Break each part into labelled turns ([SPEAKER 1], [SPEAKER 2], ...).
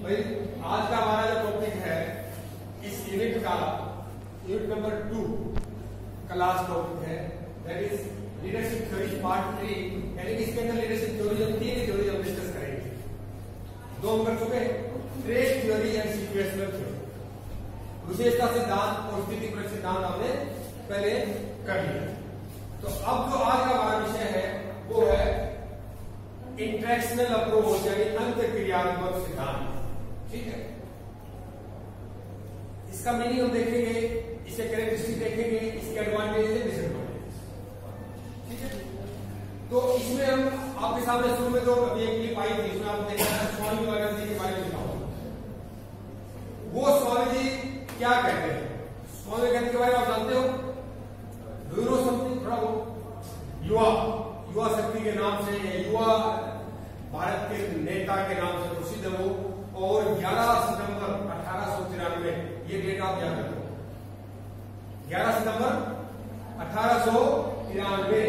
[SPEAKER 1] भाई आज का हमारा जो टॉपिक है इस यूनिट का, यूनिट नंबर 2 क्लास टॉपिक है, that is leadership theory part 3। यानी कि इसके अंदर लीडरशिप थ्योरी हम 3 थ्योरी हम डिस्कस करेंगे। 2 हम कर चुके, trait theory and situational theory. विशेषता सिद्धांत और स्थिति परक सिद्धांत हमने पहले कर लिया। तो अब जो आज का हमारा विषय है वो है इंटरैक्शनल अप्रोच यानी अंतःक्रियात्मक सिद्धांत। ठीक है, इसका मीनिंग हम देखेंगे, इसके कैरेक्टरिस्टिक देखेंगे, इसके एडवांटेज एंड डिसएडवांटेज। ठीक है, तो इसमें हम आपके सामने शुरू में तो अभी एक क्लिप आई थी, इसमें आप देखा स्वामी विवेकानंद जी के बारे में बताऊं। वो स्वामी जी क्या कहते हैं? स्वामी विवेकानंद के बारे में आप जानते हो? Do you know something? थोड़ा वो युवा शक्ति के नाम से, युवा भारत के नेता के नाम से प्रसिद्ध है वो। और 11 सितंबर 1893, ये डेट आप याद रखो, 11 सितंबर 1893,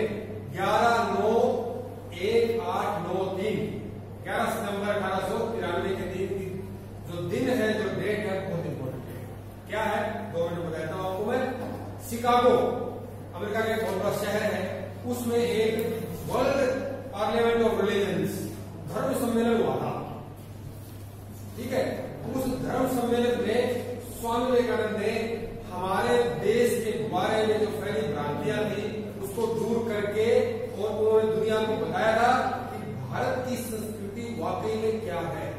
[SPEAKER 1] 11/9/1893, 11 सितंबर 1893 के दिन की जो दिन है, जो डेट है, बहुत इंपॉर्टेंट है। क्या है? 2 मिनट बताता हूं आपको मैं। शिकागो अमेरिका का एक बहुत बड़ा शहर है, उसमें एक वर्ल्ड पार्लियामेंट ऑफ रिलीजन्स धर्म सम्मेलन हुआ था। ठीक है, उस धर्म सम्मेलन में स्वामी विवेकानंद ने हमारे देश के बारे में जो फैली भ्रांतियां थी उसको दूर करके, और उन्होंने दुनिया को बताया था कि भारत की संस्कृति वाकई में क्या है,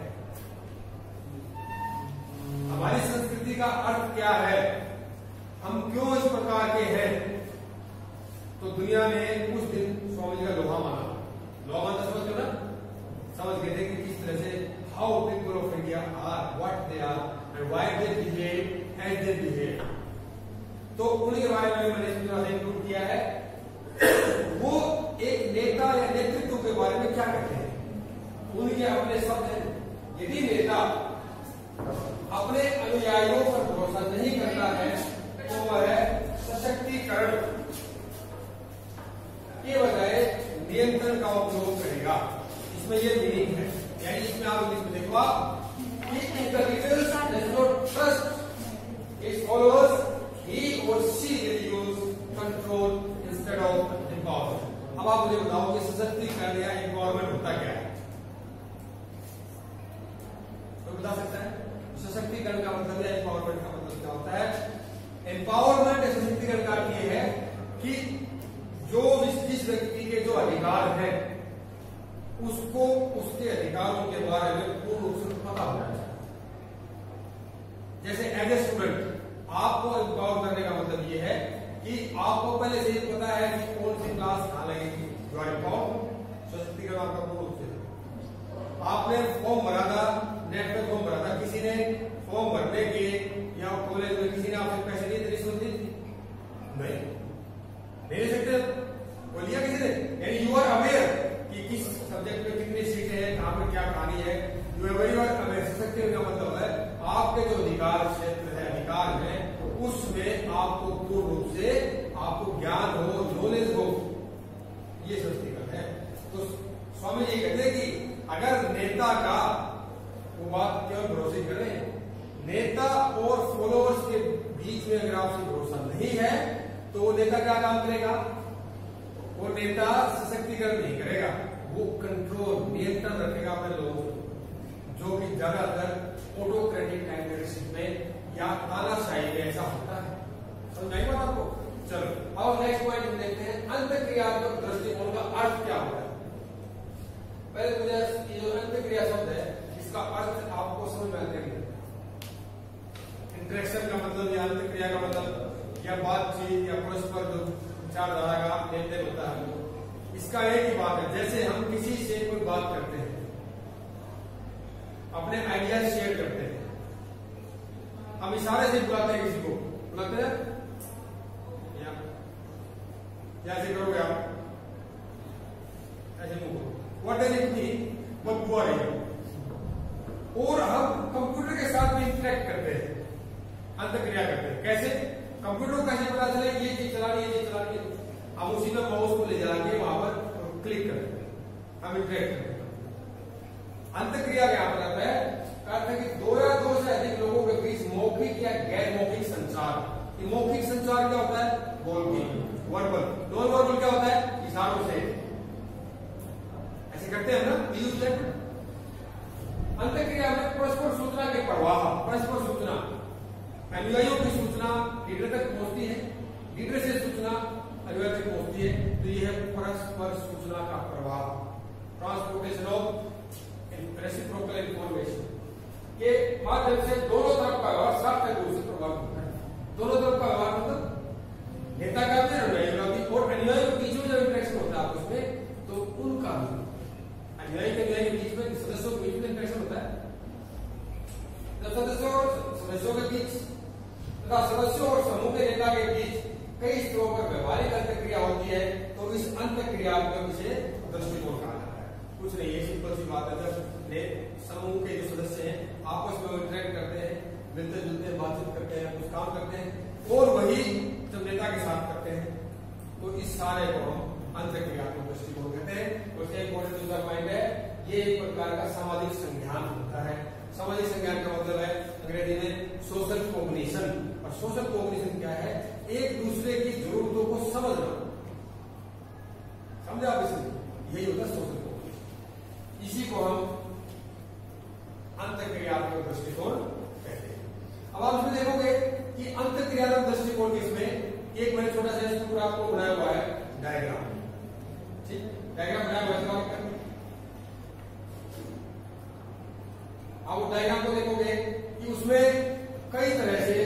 [SPEAKER 1] हमारी संस्कृति का अर्थ क्या है, हम क्यों इस प्रकार के हैं। तो दुनिया ने उस दिन स्वामी जी का लोहा माना। लोहा मानता समझ ना, समझ गए थे कि किस तरह से how people of India are, what they are and why they behave as they behave. तो उन्हीं के बारे में मैंने इसमें इंक्लूड किया है। वो एक नेता या नेतृत्व के बारे में क्या कहते हैं, उनके अपने शब्द हैं। यदि नेता अपने अनुयायियों पर भरोसा नहीं करता है तो वह सशक्तिकरण के बजाय नियंत्रण का उपयोग करेगा। इसमें ये मीनिंग है, यानी इसमें आप इंग्लिश में देखो if the leader does not trust his followers, he or she will use control instead of empowerment। अब आप मुझे बताओ कि सशक्तिकरण या एम्पावरमेंट होता क्या है? कोई बता सकता है? सशक्तिकरण का मतलब या एम्पावरमेंट का मतलब क्या होता है? एम्पावरमेंट या सशक्तिकरण का अर्थ ये है कि जो जिस व्यक्ति के जो अधिकार है उसको उसके अधिकारों के बारे में पूर्ण रूप से पता होना चाहिए। जैसे एज ए स्टूडेंट आपको एम्पावर करने का मतलब ये है कि आपको पहले से ही पता है कि कौन सी क्लास कहां लगेगी। जो एम्पावर सशक्तिकरण आपका पूर्ण रूप से, आपने फॉर्म भरा था, नेट पे फॉर्म भरा था, किसी ने फॉर्म भरने के या कॉलेज में किसी ने आपसे पैसे दिए थे, रिश्वत दी थी? नहीं, ले सकते वो लिया किसी ने। यानी यू आर अवेयर कि किस सब्जेक्ट में कितनी सीटें हैं, कहां पर क्या कहानी है, यू आर वेरी अवेयर। सशक्तिकरण का मतलब है आपके जो अधिकार क्षेत्र है, अधिकार है, उसमें आपको पूर्ण रूप से आपको ज्ञान हो, नॉलेज हो, ये सशक्तिकरण है। तो स्वामी जी कहते हैं कि अगर नेता का, वो बात केवल भरोसे करें, नेता और फॉलोअर्स के बीच में अगर आपसे भरोसा नहीं है तो वो नेता क्या काम करेगा? वो नेता सशक्तिकरण नहीं करेगा, वो कंट्रोल, नियंत्रण रखेगा अपने लोगों को, जो कि ज्यादातर ऑटोक्रेटिक टाइप लीडरशिप में या तानाशाही में ऐसा होता है। समझ आई बात आपको? चलो अब नेक्स्ट पॉइंट हम देखते हैं, अंतःक्रियात्मक दृष्टिकोण का अर्थ क्या होता है। पहले मुझे ये जो अंतःक्रिया शब्द है इसका अर्थ आपको समझ में आता है। इंटरेक्शन का मतलब या अंतःक्रिया का मतलब या बातचीत या परस्पर जो विचारधारा का लेन देन होता है, इसका एक ही बात है। जैसे हम किसी से कोई बात करते हैं, अपने आइडिया शेयर करते हैं, हम इशारे से बुलाते हैं, किसी को बुलाते हैं या ऐसे करोगे आप, ऐसे मुंह, what does it mean, what you are here. और हम कंप्यूटर के साथ भी इंटरेक्ट करते हैं, अंतःक्रिया करते हैं। कैसे? कंप्यूटर को कैसे पता चले ये चीज चलानी है, ये चलानी है? हम उसी में माउस को ले जाके वहां पर क्लिक करते हैं, हम इंटरेक्ट करते हैं। अंतःक्रिया क्या मतलब है? अर्थ है कि अंतःक्रिया में परस्पर सूचना के प्रवाह, परस्पर सूचना, अनुयायियों की सूचना लीडर तक पहुंचती है, लीडर से सूचना अनुयायी तक पहुंचती है, तो यह है परस्पर सूचना का प्रवाह, ट्रांसपोर्टेशन ऑफ रेसिप्रोकल इंफॉर्मेशन के माध्यम से दोनों तरफ का व्यवहार सार्थक रूप से प्रभावित होता है। दोनों तरफ का व्यवहार मतलब नेता का भी अनुयायी का भी, और अनुयायी के बीच में जब इंटरेक्शन होता है आपस में, तो उनका भी अनुयायी के बीच में, सदस्यों के बीच में इंटरेक्शन होता है, जब सदस्यों और सदस्यों के बीच तथा सदस्यों और समूह के नेता के बीच कई स्तरों पर व्यवहारिक अंतःक्रिया होती है, तो इस अंतःक्रियात्मक से दृष्टिकोण कहा जाता है। कुछ नहीं है, सिंपल सी बात है, जब समूह के जो सदस्य हैं आपस में इंटरेक्ट करते हैं, मिलते जुलते हैं, बातचीत करते हैं, कुछ काम करते हैं, और वही जब नेता के साथ करते हैं, तो इस सारे को हम अंतःक्रियात्मक दृष्टिकोण कहते हैं। उसका इंपॉर्टेंट दूसरा पॉइंट है, ये एक प्रकार का सामाजिक संज्ञान होता है। सामाजिक संज्ञान का मतलब है अंग्रेजी में सोशल कॉग्निशन, और सोशल कॉग्निशन क्या है? एक दूसरे की जरूरतों को समझना। समझे आप इसे? यही होता है सोशल कॉग्निशन। इसी को हम अंतःक्रियात्मक दृष्टिकोण कहते हैं। अब आप इसमें देखोगे कि अंतःक्रियात्मक दृष्टिकोण किसमें, एक मैंने छोटा सा स्ट्रक्चर आपको बनाया हुआ है, डायग्राम। ठीक, डायग्राम बनाया हुआ है, आप डायग्राम को देखोगे कि उसमें कई तरह से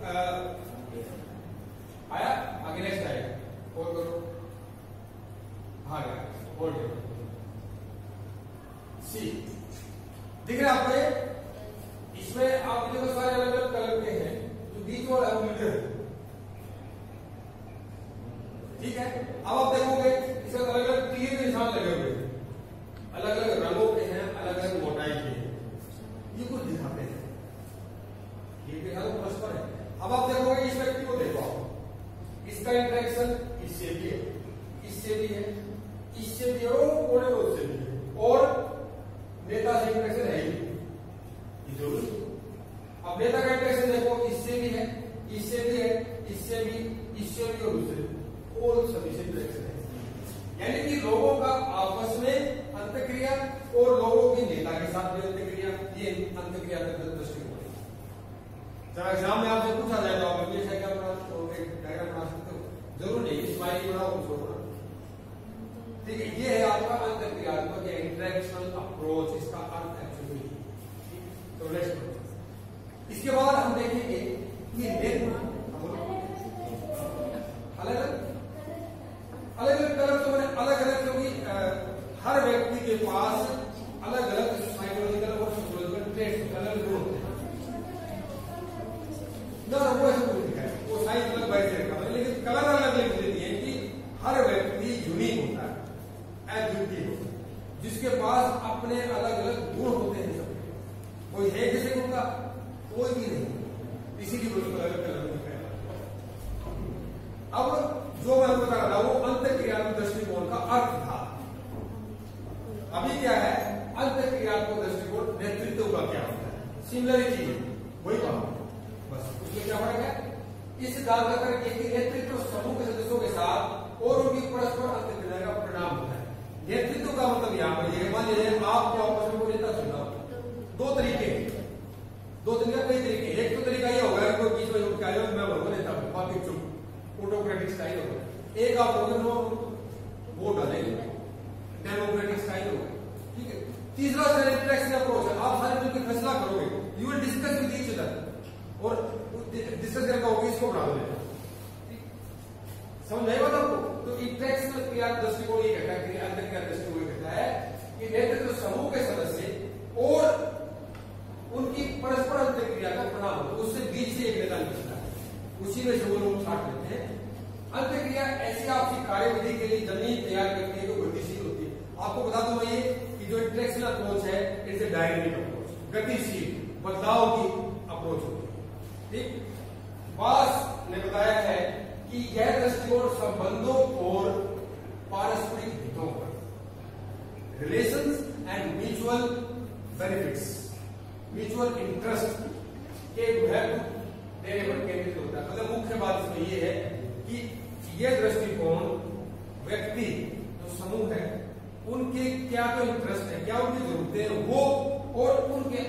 [SPEAKER 1] आया। आगे नेक्स्ट आएगा, और करो, आ गया, और सी दिख रहा है आपको? इसमें आप देखो सारे अलग अलग कलर के हैं, जो बीच और ठीक है। अब आप देखोगे इसमें अलग अलग तीर के निशान लगे हुए हैं, अलग अलग रंगों के हैं, अलग अलग मोटाई के हैं, ये कुछ दिखाते हैं, ये भी हर परस्पर है। अब आप देखोगे इस व्यक्ति को देखो, आप इसका इंटरेक्शन इससे भी है, इससे भी है, इससे भी और कोने में उससे भी है, और नेता से इंटरेक्शन है ही, ये जरूरी। अब नेता का इंटरेक्शन देखो, इससे भी है, इससे भी है, इससे भी, इससे भी, और उससे और सभी से इंटरेक्शन है। यानी कि लोगों का आपस में अंतःक्रिया और लोगों की नेता के साथ भी अंतःक्रिया, ये अंतःक्रिया का दृष्टिकोण है। जब एग्जाम में आपसे पूछा जाए तो आप हमेशा क्या डायग्राम बना सकते हो? जरूर नहीं, स्माइली बनाओ, छोड़ो। ठीक है, ये है आपका अंतःक्रियात्मक या इंटरेक्शनल अप्रोच, इसका अर्थ एक्चुअली। तो नेक्स्ट, इसके बाद हम देखेंगे कि अलग अलग कलर, तो मैंने अलग अलग, क्योंकि हर व्यक्ति के पास अलग अलग साइकोलॉजिकल और सोशियोलॉजिकल ट्रेट्स, अलग गुण होते हैं ना, वो ऐसे कुछ दिखा है, वो साइज अलग बैठ जाएगा, लेकिन कलर अलग लिख देती है कि हर व्यक्ति यूनिक होता है, एडजुक्टिव होता है, जिसके पास अपने अलग अलग गुण होते हैं। सब कोई है किसी गुण का? कोई भी नहीं, इसीलिए उसको अलग कलर दिखाया। अब जो मैं बता रहा हूं, अंतःक्रियात्मक दृष्टिकोण का अर्थ था। अभी क्या है? अंतःक्रियात्मक दृष्टिकोण नेतृत्व का क्या होता है? सिमिलरिटी वही बात, बस उसमें क्या फर्क है? इस सिद्धांत का नेतृत्व समूह के सदस्यों के साथ और उनकी परस्पर अंतःक्रिया का परिणाम होता है। नेतृत्व का मतलब यहाँ पर यह, मान लीजिए आपको आपस में कोई नेता चुना, दो तरीके, दो तरीका, कई तरीके। एक तो तरीका यह होगा कोई बीच में उठ के आएगा, मैं बोलूंगा नेता, बाकी चुप, ऑटोक्रेटिक स्टाइल होगा। एक आप होगा नो वोट डालेंगे, डेमोक्रेटिक स्टाइल होगा। ठीक है। तीसरा इंटरेक्शन अप्रोच है, आप सारे मिलकर फैसला करोगे, you will discuss with each other, और डिस्कस करके होगी इसको बना देना। समझ आएगा आपको? तो इंटरेक्शनल क्रिया दृष्टिकोण ये कहता है कि अंतःक्रिया दृष्टिकोण कहता है कि नेतृत्व समूह के सदस्य और उनकी परस्पर अंतःक्रिया का परिणाम होता है, उससे बीच से एक नेता निकलता है, उसी में से वो लोग छाट लेते हैं। अंतःक्रिया ऐसी आपसी कार्यविधि के लिए जमीन तैयार करती है जो गतिशील होती है। आपको बता दूं मैं ये कि जो इंटरेक्शनल अप्रोच है, इट्स ए डायनेमिक अप्रोच, गतिशील बदलाव की अप्रोच होती है। ठीक, बास ने बताया है कि यह दृष्टिकोण संबंधों और पारस्परिक हितों पर, relations and mutual benefits, mutual interest के महत्व देने पर केंद्रित होता है। मतलब मुख्य बात इसमें यह है कि यह दृष्टिकोण व्यक्ति जो समूह है उनके क्या तो इंटरेस्ट है, क्या उनकी जरूरतें हैं वो, और उनके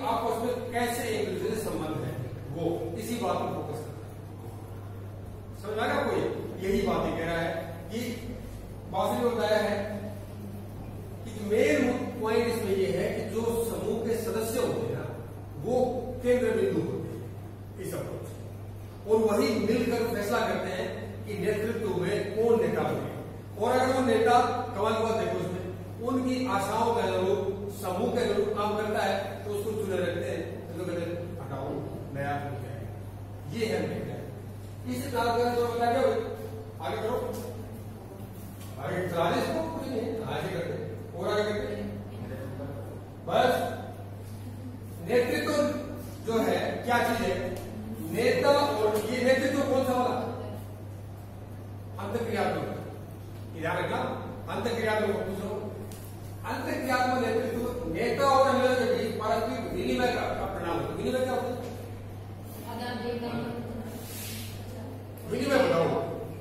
[SPEAKER 1] आपस में कैसे एक दूसरे से संबंध है, वो इसी बात पर फोकस करता है। समझ आ गया आपको? यही बात कह रहा है कि बात ने बताया है कि मेन पॉइंट इसमें ये है कि जो समूह के सदस्य होते हैं ना, वो केंद्र बिंदु होते हैं इस अप्रोच, और वही मिलकर फैसला करते हैं कि नेतृत्व में कौन नेता बने। और अगर वो नेता कमाल की बात देखो उसमें उनकी आशाओं के अनुरूप, समूह के अनुरूप काम करता है तो उसको चुने रखते हैं, तो कहते हैं हटाओ नया है। ये है नेता। इस प्रकार का बता क्या आगे करो, आगे चलाने इसको कुछ नहीं आगे करते और आगे करते बस। नेतृत्व जो है क्या चीज है, नेता, और ये नेतृत्व कौन सा वाला, अंतक्रियात्मक, ध्यान रखना, अंतक्रियात्मक पूछो। अंतक्रियात्मक नेतृत्व नेता और अन्य के बीच पारस्परिक विनिमय का परिणाम होता है। विनिमय क्या होता है? विनिमय बताओ,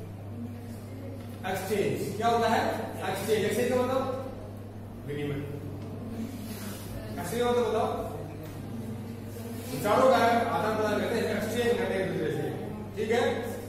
[SPEAKER 1] एक्सचेंज क्या होता है? एक्सचेंज, ऐसे क्या बताओ? विनिमय। ऐसे क्या होता है बताओ? विचारों का आदान प्रदान करते हैं, एक्सचेंज करते हैं एक दूसरे से, ठीक है।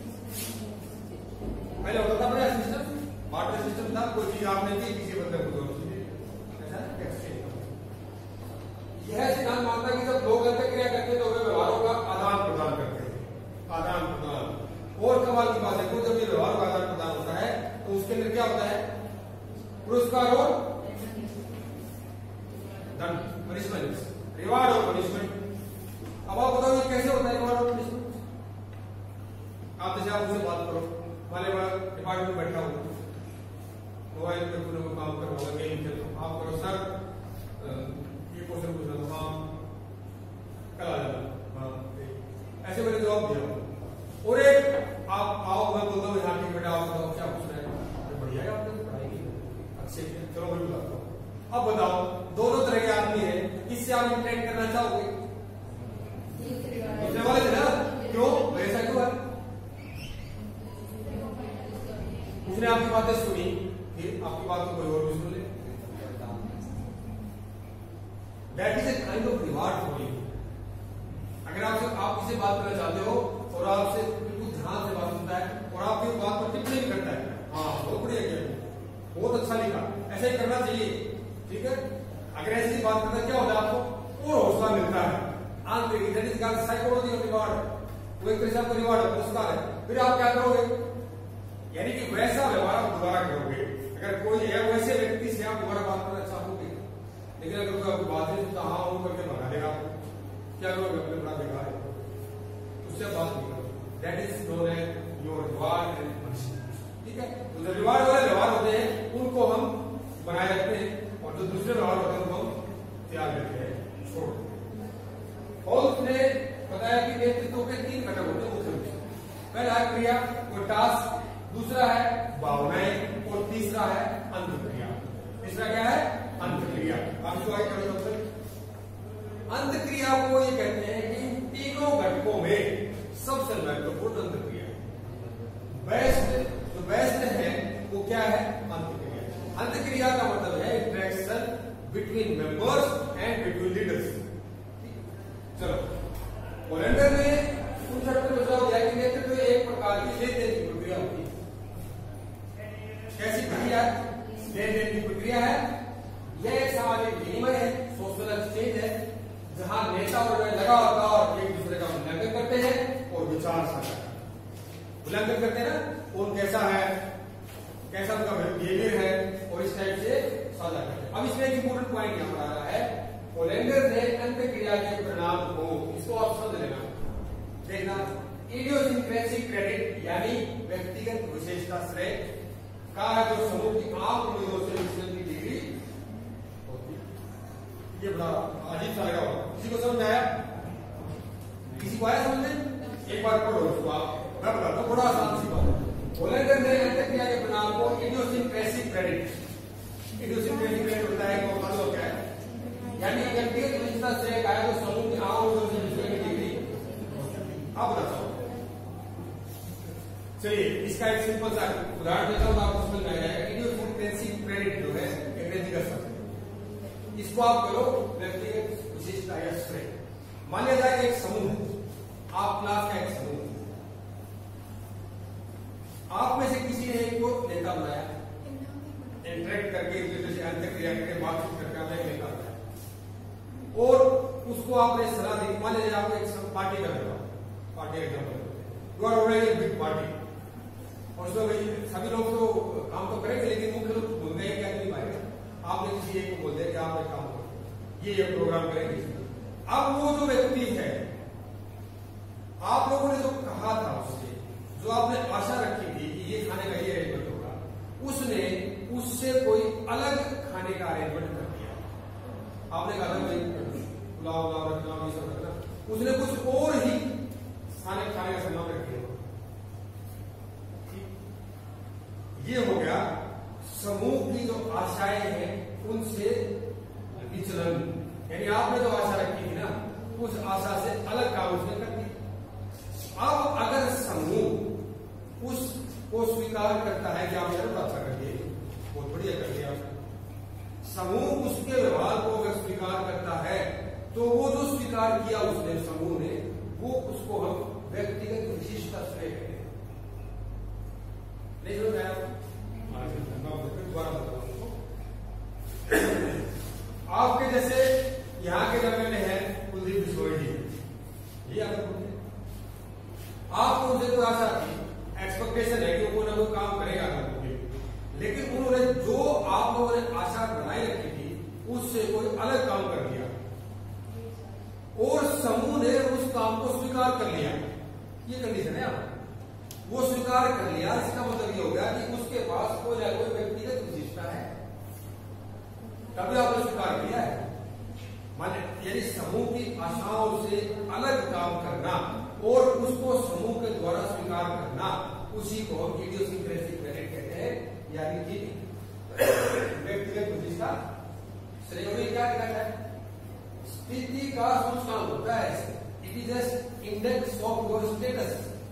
[SPEAKER 1] पहले होता था बड़ा सिस्टम, बार्टर सिस्टम था, कोई चीज आपने दी किसी बंदे को दो, ऐसा एक्सचेंज। यह सिद्धांत मानता है कि जब लोग अंतःक्रिया करते हैं तो वे व्यवहारों का आदान प्रदान करते हैं, आदान प्रदान। और कमाल की बात है, तो जब ये व्यवहार का आदान प्रदान होता है तो उसके अंदर क्या होता है? पुरस्कार और दंड, पनिशमेंट, रिवार्ड और पनिशमेंट। अब आप बताओ ये कैसे होता है रिवार्ड और पनिशमेंट? आप जैसे आप उनसे बात करो, वाले डिपार्टमेंट में बैठा हूँ, मोबाइल पे पूरा काम कर रहा, गेम खेल रहा, आप करो सर ये क्वेश्चन पूछना, तो हाँ कल आ जाना, हाँ ऐसे मैंने जवाब दिया। और एक आप आओ, मैं बोलता हूँ यहाँ ठीक बेटा आप बताओ क्या पूछ रहे हैं, बढ़िया है आपने पढ़ाई की, अच्छे चलो मैं बताता हूँ। अब बताओ दोनों तरह के आदमी है, किससे आप इंटरेक्ट करना चाहोगे? दूसरे वाले से ना, क्यों ऐसा क्यों है? उसने आपकी बातें सुनी, फिर आपकी बात को कोई और भी सुन ले, that is a kind of reward for you. अगर आप किसी बात करना चाहते हो और आपसे बिल्कुल ध्यान से बात सुनता है और आपकी बात पर टिप्पणी भी करता है, हाँ बहुत बढ़िया किया, बहुत अच्छा लिखा, ऐसा ही करना चाहिए, ठीक है। अगर ऐसी बात करता है क्या होता है, आपको और हौसला मिलता है, आंतरिक, that is called psychology of reward. वो एक तरह से आपका रिवार्ड है, पुरस्कार है। फिर आप क्या करोगे, यानी कि वैसा व्यवहार आप दोबारा करोगे। अगर कोई है वैसे व्यक्ति से आप दोबारा बात करना चाहोगे, लेकिन अगर कोई आपकी बात नहीं सुनता, हाँ वो करके भगा देगा, क्या करोगे? अपने बड़ा बेकार है, उससे बात नहीं करोगे। That is known as your reward and punishment, ठीक है। तो जो रिवार्ड वाले व्यवहार होते हैं उनको हम बनाए रखते हैं, और जो दूसरे व्यवहार होते हैं उनको हम त्याग देते हैं, छोड़ देते हैं। और उसने बताया कि नेतृत्व के 3 घटक होते हैं मुख्य रूप से। पहला है क्रिया, वो टास्क, दूसरा है भावनाएं, और तीसरा है अंतक्रिया। तीसरा क्या है? अंतक्रिया। आप जो आगे करो अंतक्रिया को ये कहते हैं कि इन तीनों घटकों में सबसे महत्वपूर्ण अंतक्रिया बेस्ट, जो बेस्ट है वो क्या है? अंतक्रिया। अंतक्रिया का मतलब है interaction between members and between leaders. चलो, पोलैंडर ने उन शब्दों में जवाब दिया कि नेतृत्व एक प्रकार की लेन देन की प्रक्रिया होती है। कैसी प्रक्रिया? लेन देन की प्रक्रिया है। यह एक सामाजिक विनिमय है, सोशल एक्सचेंज है, जहां नेता और लगातार एक दूसरे का मूल्यांकन करते हैं और विचार साझा करते हैं। मूल्यांकन करते हैं ना, कौन कैसा है, कैसा उनका बिहेवियर है, और इस टाइप से साझा करते हैं। अब इसमें एक इंपोर्टेंट पॉइंट यहां पर आ रहा है, पोलैंडर ने अंतक्रिया के परिणाम को, इसको आप समझ लेना, देखना, इडियोसिंक्रेसी क्रेडिट यानी व्यक्तिगत विशेषता श्रेय का जो समूह की आम उम्मीदों से विचलन की डिग्री होती है। ये बड़ा अजीब सा लगा होगा, किसी को समझ आया? किसी को आया समझ में? एक बार पढ़ो उसको आप, मैं बताता हूँ, बड़ा आसान सी बात है। पोलैंडर ने अंतक्रिया के परिणाम को इडियोसिंक्रेसी क्रेडिट, इडियोसिंक्रेसी क्रेडिट होता है तो क्या है? यानी व्यक्तिगत विशेषता श्रेय का जो समूह की आम उम्मीदों से विचलन की डिग्री। आप बताओ, चलिए इसका एक सिंपल सा उदाहरण देता हूं, आपको समझ में आ जाएगा। इडियोसिंक्रेसी क्रेडिट जो है अंग्रेजी का शब्द, इसको आप करो व्यक्तिगत विशेषता या श्रेय। मान लिया जाए एक समूह, आप क्लास का एक समूह, आप में से किसी ने एक को नेता बनाया, इंटरेक्ट करके जैसे अंतर्क्रिया करके बातचीत करके आपने एक नेता बनाया और उसको आपने सलाह दी। मान लीजिए आपको एक पार्टी कर रहे हो, party example, you are already big party और उसमें सभी लोग तो काम तो करेंगे लेकिन मुख्य लोग भूल गए क्या नहीं पाएगा। आपने किसी एक को बोल दिया कि आप एक काम करो, ये प्रोग्राम करेंगे। अब वो जो व्यक्ति है, आप लोगों ने जो कहा था उससे, जो आपने आशा रखी थी कि ये खाने का ये अरेंजमेंट होगा, उसने उससे कोई अलग खाने का अरेंजमेंट कर दिया। आपने कहा था भाई पुलाव रखना ये सब रखना, उसने कुछ और ही खाने का सामान रख दिया। ये हो गया समूह की जो आशाएं हैं उनसे विचलन, यानी आपने जो आशा रखी थी ना, उस आशा से अलग काम उसने कर दिया। अब अगर समूह उसको स्वीकार करता है कि आप जरूर अच्छा कर दिए, बहुत बढ़िया कर दिया, समूह उसके व्यवहार को अगर स्वीकार करता है तो वो जो स्वीकार किया उसने समूह ने, वो उसको हम व्यक्तिगत विशिष्टता श्रेय कहते हैं। नहीं समझ आया? दोबारा बताऊं आपके जैसे यहाँ के जगह में है कुलदीप बिश्नोई जी, ये आपको उनसे कोई आशा थी, एक्सपेक्टेशन है कि वो कोई ना कोई काम करेगा, लेकिन उन्होंने जो आप लोगों ने आशा बनाई रखी थी उससे कोई अलग काम कर दिया और समूह ने उस काम को स्वीकार कर लिया। ये कंडीशन है, वो स्वीकार कर लिया, इसका मतलब ये हो गया कि उसके पास कोई ना कोई व्यक्तिगत विशिष्टता है, तभी आपने स्वीकार किया है। माने यानी समूह की आशाओं से अलग काम करना और उसको समूह के द्वारा स्वीकार करना, उसी को हम इडियोसिंक्रेसी क्रेडिट कहते हैं, यानी कि व्यक्तिगत विशिष्टता श्रेय। क्या कहता है? स्थिति का सूचकांक होता है, it is index of your status.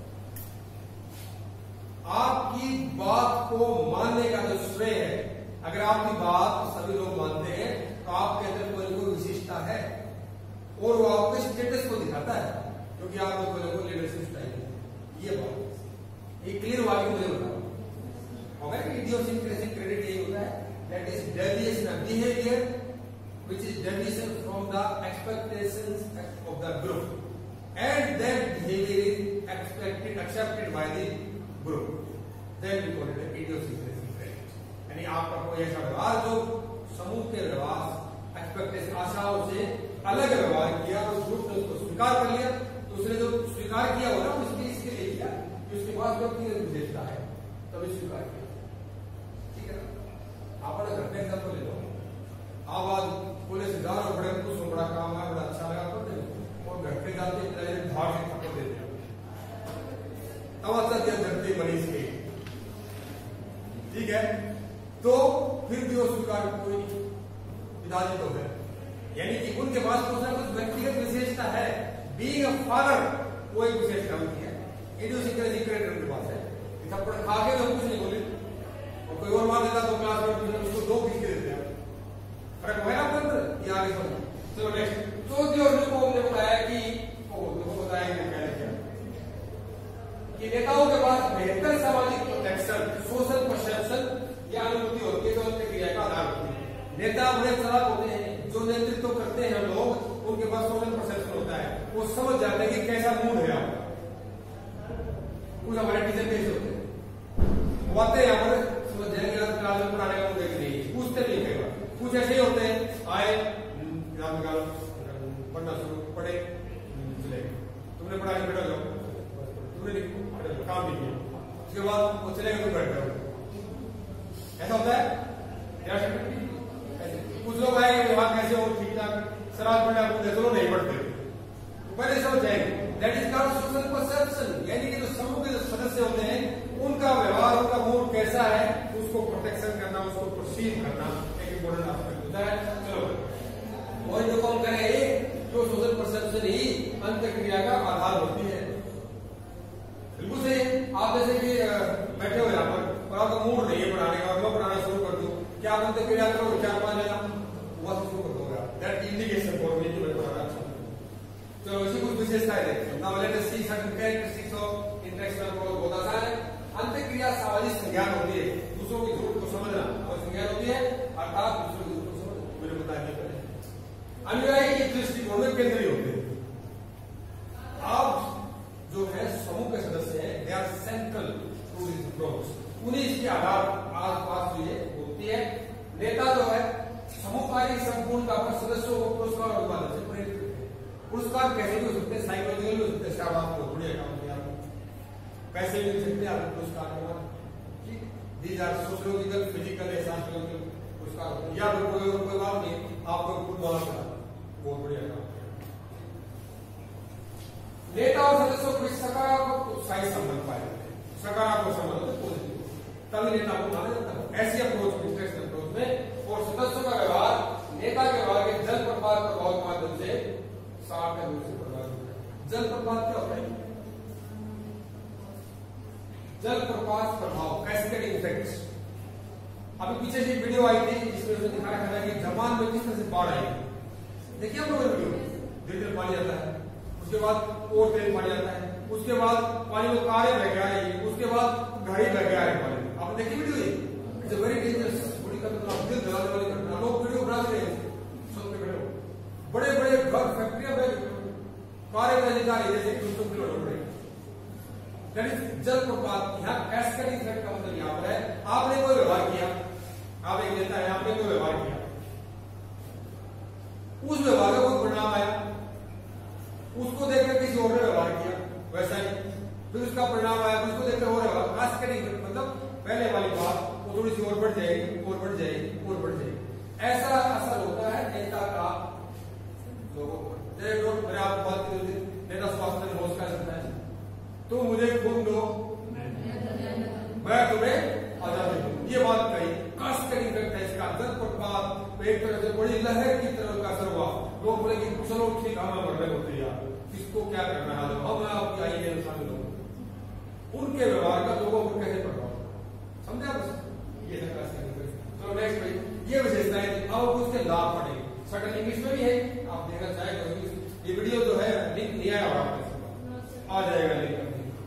[SPEAKER 1] आपकी बात को मानने का जो श्रेय है, अगर आपकी बात सभी लोग मानते हैं तो आपके अंदर कोई ना कोई विशिष्टता है और वो आपके स्टेटस को दिखाता है, क्योंकि आप कोई ना कोई लीडरशिप स्टाइल है। ये बात एक क्लियर वाक्य मुझे बताओ होगा कि इडियोसिंक्रेसी क्रेडिट यही होता है, that is deviation of behaviour which is deviation from the expectations of the group and that behavior is accepted by the group, then we call it idiosyncrasy trait। यानी आपका कोई ऐसा व्यवहार जो समूह के व्यवहार एक्सपेक्टेशन आशाओं से अलग व्यवहार किया और ग्रुप ने उसको स्वीकार कर लिया, तो उसने जो स्वीकार किया हो ना उसके इसके लिए किया कि उसके पास व्यक्तिगत विशेषता है, तभी स्वीकार किया। ठीक है ना? आप अपने घर में एग्जाम्पल ले लो, आप आज बोले से जाओ बड़े कुछ बड़ा काम है, बड़ा अच्छा लगा कर दे, और घर पे जाते धार से थप्पड़ दे दिया, तब दिया धरती बनी इसके। ठीक है, तो फिर भी वो स्वीकार कोई पिताजी तो है, यानी कि उनके पास कुछ ना कुछ व्यक्तिगत विशेषता है। बीइंग अ फादर वो एक विशेषता होती है, इडियोसिंक्रेसी क्रेडिट उनके पास है। थप्पड़ खा के तो कुछ नहीं बोले, और कोई और मार देता तो क्लास में उसको दो खींच के देते हैं। फर्क हुआ आपको अंदर? ये आगे समझो। चलो नेक्स्ट, चौथी और को हमने बताया कि कि नेताओं के पास बेहतर सामाजिक प्रोटेक्शन, सोशल परसेप्शन या अनुभूति होती है जो उनकी क्रिया का आधार होती है। नेता बड़े चालाक होते हैं, जो नेतृत्व करते हैं लोग, उनके पास सोशल परसेप्शन होता है, वो समझ जाते हैं कि कैसा मूड है आपका। कुछ हमारे टीचर कैसे होते हैं, वो आते हैं यहाँ पर समझ जाएंगे क्लास में पढ़ाने का मुझे नहीं, पूछते नहीं कई बार, कुछ ऐसे ही होते हैं, आए पढ़ना शुरू पढ़े, चले तुमने पढ़ा के बैठा जाओ, तुमने काम नहीं किया, उसके बाद वो चलेगा तुम बैठ जाओ। ऐसा होता है? कुछ लोग आएंगे वहां कैसे हो ठीक ठाक शराब पढ़ना चलो नहीं पढ़ते, पहले समझ जाएंगे। That is called social perception, यानी कि जो समूह के जो सदस्य होते हैं उनका व्यवहार, उनका मूड कैसा है, उसको प्रोटेक्शन करना, उसको परसीव करना एक इम्पोर्टेंट एस्पेक्ट होता है। चलो और जो कौन करे, जो सोशल परसेप्शन ही अंतःक्रिया का आधार होती है। बिल्कुल सही है। आप जैसे कि बैठे हो यहाँ पर और आपका मूड नहीं है पढ़ाने का और मैं पढ़ाना शुरू कर दूं, क्या आप अंतःक्रिया करोगे? 4-5 जना वह शुरू कर दोगे, दैट इंडिकेशन फॉर मी कि मैं पढ़ाना अच्छा हूं। चलो now let us see certain characteristics of interactional approach. बहुत आसान है। अंतःक्रिया सामाजिक संज्ञान होती है, दूसरों की जरूरत को समझना और संज्ञान होती है, अर्थात दूसरों की जरूरत को समझना। मेरे बताइए पहले अनुयायी के दृष्टिकोण में केंद्रीय होते हैं। आप जो है समूह के सदस्य हैं, they are central to this approach. उन्हीं इसके आधार आसपास जो ये होती है। नेता जो है समूह कार्य की संपूर्णता पर सदस्यों को पुरस्कार और उत्पादन से प्रेरित करते हैं। पुरस्कार कैसे भी हो सकते हैं, साइकोलॉजिकल भी हो सकते हैं, शायद आपको थोड़ी अकाउंट में आपको पैसे भी मिल सकते हैं आपको पुरस्कार के बाद। ठीक, these are sociological, physical, psychological पुरस्कार होते हैं। या कोई बात नहीं, आपको फुटबॉल का बहुत बढ़िया काम। नेता और सदस्यों को सकारात्मक उत्साही संबंध पाए जाते हैं, सकारात्मक संबंध पॉजिटिव, तभी नेता को माना जाता है। ऐसी अप्रोच इंटरेक्शनल अप्रोच में और सदस्यों का व्यवहार नेता के व्यवहार के जलप्रपात प्रभाव के माध्यम से सार्थक रूप से प्रभावित होता है। जलप्रपात क्या होता है? जलप्रपात प्रभाव, कैस्केडिंग इफेक्ट्स। अभी पीछे से वीडियो आई थी जिसमें उसने दिखाया था कि जापान में किस तरह से बाढ़ आई। देखिए हम लोग वीडियो, धीरे धीरे पानी आता है, उसके बाद और तेज पानी आता है, उसके बाद पानी में कारें बह गया है, उसके बाद घड़ी बह गया है पानी। आपने देखी video? It's a very dangerous, बड़ी खतरनाक, दिल दहलाने वाली घटना। लोग वीडियो बना रहे हैं, सब पे खड़े हो, बड़े बड़े घर, फैक्ट्रियां में कारें बह जा रही है, जैसे कि उसको किलो रहे। दैट इज जलप्रपात। यहाँ कैस्केडिंग इफेक्ट का मतलब यहाँ पर है, आपने कोई व्यवहार किया, आप एक नेता है, आपने कोई व्यवहार किया, उस व्यवहार का कोई परिणाम आया, उसको देखकर किसी और ने व्यवहार किया वैसा ही, फिर उसका परिणाम आया, उसको देखकर और व्यवहार। कैस्केडिंग मतलब पहले वाली बात वो थोड़ी सी और बढ़ जाएगी, और बढ़ जाएगी, और बढ़ जाएगी। ऐसा असर होता है नेता का लोगों पर। मेरे आप बात की नेता स्वास्थ्य में होश कर सकता है, तो मुझे खून दो, मैं तुम्हें आजादी दूं, ये बात कही। कैस्केडिंग इफेक्ट है इसका। जलप्रपात एक तरह से बड़ी लहर की तरह का असर हुआ। लोग बोले कि चलो ठीक, हम बढ़ने होते यार, किसको क्या करना है, हम आपकी आइए शामिल हो। उनके व्यवहार का लोगों पर कैसे प्रभाव, समझे आप? ये है कैस्केडिंग इफेक्ट। चलो नेक्स्ट भाई, ये विशेषताएं थी। अब उसके लाभ पड़ेंगे, सर्टेन इंग्लिश में भी है, आप देखना चाहे तो ये वीडियो जो है लिंक नहीं आया होगा, आ जाएगा लिंक।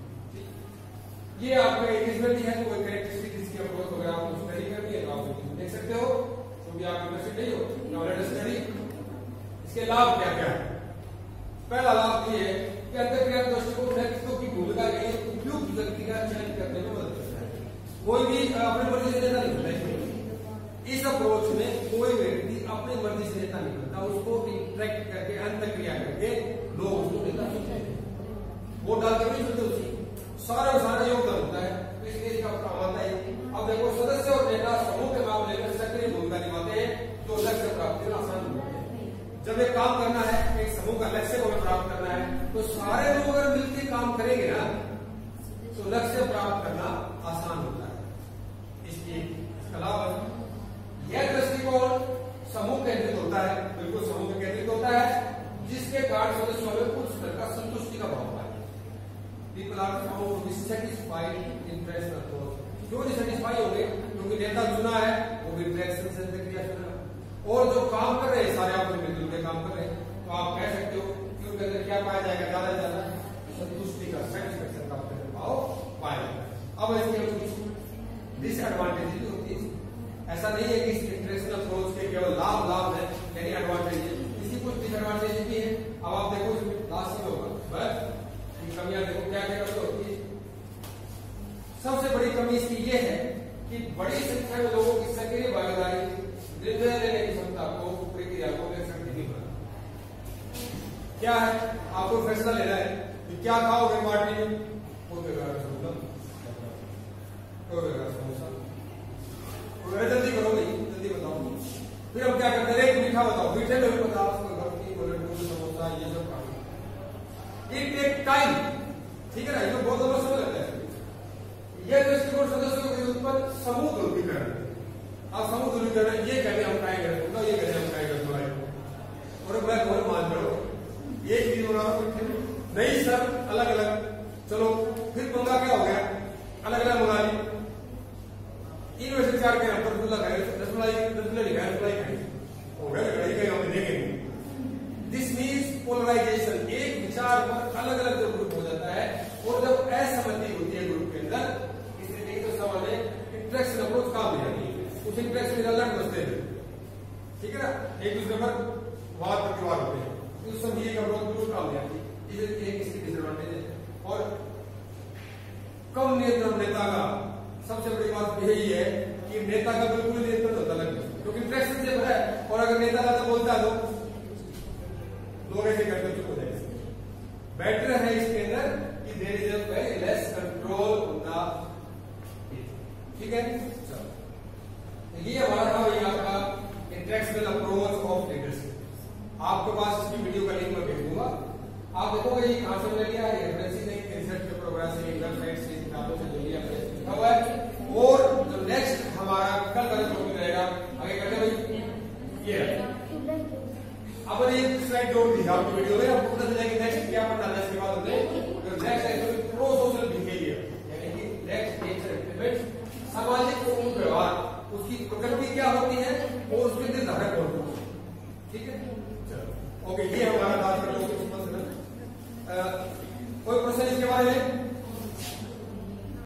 [SPEAKER 1] ये आपका इंग्लिश में भी है, कोई कैरेक्टरिस्टिक इसकी अप्रोच वगैरह आपको स्टडी करनी है तो आप देख सकते हो, क्योंकि आप इंटरेस्टेड नहीं हो। नाउ लेट अस स्टडी इसके लाभ क्या क्या है। पहला लाभ ये है कि अंतःक्रिया दृष्टिकोण नेतृत्व की भूमिका के लिए उपयुक्त व्यक्ति का चयन करने में मदद करता है। कोई भी अपनी मर्जी से नेता नहीं बनता। इस अप्रोच में कोई व्यक्ति अपनी मर्जी से नेता नहीं बनता, उसको इंटरेक्ट करके, अंतःक्रिया करके लोग उसको नेता चुनते हैं। वोट डालकर नहीं चुनते, उसकी सारा योगदान होता है, तो इसलिए इसका काम आता है। अब देखो, सदस्य और नेता समूह के मामले में सक्रिय भूमिका निभाते हैं, जो लक्ष्य प्राप्ति में आसान होता है। जब एक काम करना है, एक समूह का लक्ष्य को प्राप्त करना है, तो सारे लोग अगर मिलकर काम करेंगे ना, तो लक्ष्य प्राप्त करना आसान होता है। इसलिए इसका लाभ, यह दृष्टिकोण समूह केंद्रित होता है, बिल्कुल समूह केंद्रित होता है, जिसके कारण सदस्यों में कुछ स्तर का संतुष्टि का भाव है। People are found to be satisfied in interactional approach. क्यों नहीं सेटिस्फाई होंगे? क्योंकि नेता चुना है, वो भी इंटरेक्शन से अंतःक्रिया चुना, और जो काम कर रहे हैं सारे आपस में मिलजुल के काम कर रहे हैं, तो आप कह सकते हो कि उनके अंदर क्या पाया जाएगा? ज्यादा से ज्यादा संतुष्टि का, सेटिस्फेक्शन का भाव पाया जाएगा। अब इसके कुछ डिसएडवांटेज भी होती है। ऐसा नहीं है कि इंटरेक्शनल अप्रोच के केवल लाभ है, यानी एडवांटेज है, इसकी कुछ डिसएडवांटेज भी है। अब आप देखो लास्ट में होगा, बस कमियां देखो क्या क्या होती है। सबसे बड़ी कमी इसकी ये है कि बड़ी संख्या में लोगों की सक्रिय भागीदारी निर्णय लेने की क्षमता को, प्रक्रिया को नहीं बना। क्या है, आपको फैसला लेना है कि क्या खाओगे पार्टी में, जल्दी करो भाई, जल्दी बताओ। फिर हम क्या करते हैं, एक मीठा बताओ, मीठे में भी बताओ, समोसा, ये सब खाओ। It take time, ठीक है ना, इसमें बहुत लंबा समय लगता है। यह दृष्टिकोण सदस्यों के उत्पन्न समूह ध्रुवीकरण। अब समूह ध्रुवीकरण ये कहते हैं हम खाएंगे, तो ये कहते हैं हम खाएंगे तुम्हारे, और मैं कौन मान रहा हूँ ये चीज हो रहा नहीं सर, अलग अलग। चलो फिर पंगा क्या हो गया, अलग अलग मंगा ली। इन में से चार के हम रसगुल्ला खाए, रसमलाई लिखा है, रसमलाई खाएंगे, हो गया लड़ाई का हम देखेंगे। दिस मीन्स पोलराइजेशन, एक विचार पर अलग अलग जो ग्रुप हो जाता है और जब असहमति होती है ग्रुप के अंदर, इसलिए तो सवाल है इंटरेक्शन अप्रोच काम नहीं आती है, उस इंटरेक्शन में अलग बसते हैं, ठीक है ना, एक दूसरे पर वाद प्रतिवाद होते हैं, उस समय एक अप्रोच ग्रुप काम नहीं आती, इसलिए एक इसकी डिसएडवांटेज है। और कम नियंत्रण नेता का सबसे बड़ी बात यही है कि नेता का बिल्कुल नियंत्रण होता है, क्योंकि इंटरेक्शन से है, और अगर नेता ज्यादा बोलता है तो लोग ऐसे करके चुप हो जाएंगे। बेटर है इसके अंदर कि there is a very less control on the, ठीक है। चलो ये हमारा था भैया आपका इंटरेक्शनल अप्रोच ऑफ लीडरशिप। आपके पास इसकी वीडियो का लिंक मैं भेज दूंगा, आप देखोगे ये कहां से मिल गया, रेफरेंसेस है, रिसर्च पेपर वगैरह से, वेबसाइट से, किताबों से जो लिया लिखा हुआ है। और जो नेक्स्ट हमारा कल का टॉपिक रहेगा, आगे करते भाई ये है। अब ये स्लाइड जोड़ दी आपकी वीडियो में, अब पता चलेगा नेक्स्ट क्या पढ़ना है इसके बाद।